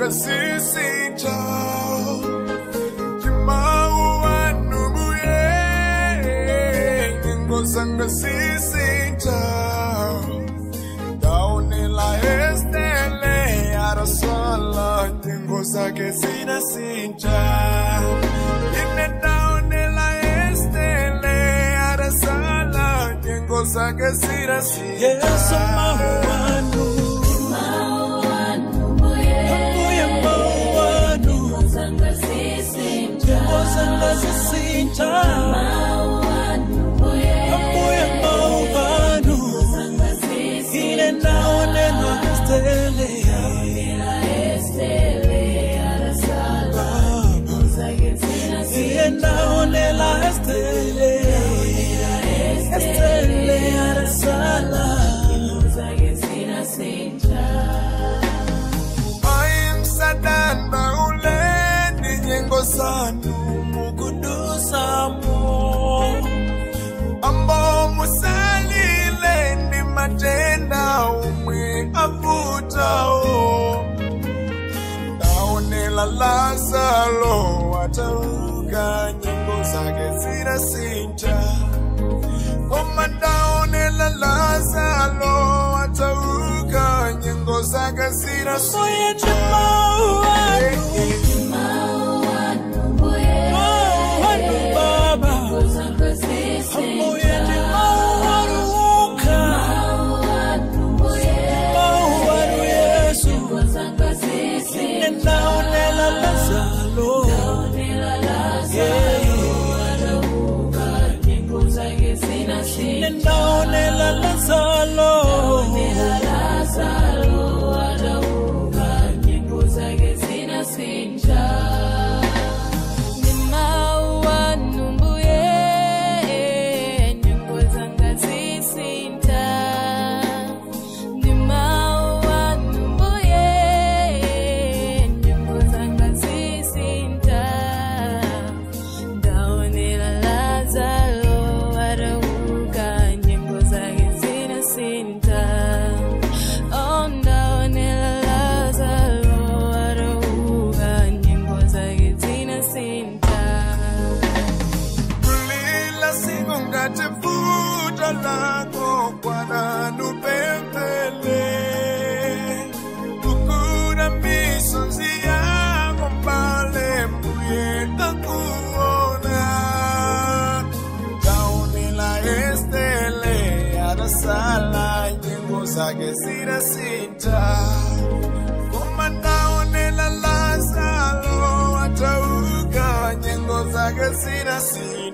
sisita Jimauwa nubuye Nyengo zanga sisita Daunila estele Arasala Nyengo zake sinasita Ine daunila estele Arasala Nyengo zake sinasita Yesu mahuanu Sanu mukudusa mo Ambo musalile ni matenda umwe avuta o Daonela Lazaro atauka nyimbo zake zinasinta Oma daonela Lazaro atauka nyimbo zake zinasinta Sala nyimbo zake zinasita Koma daonela Lazaro atauka nyimbo zake zinasita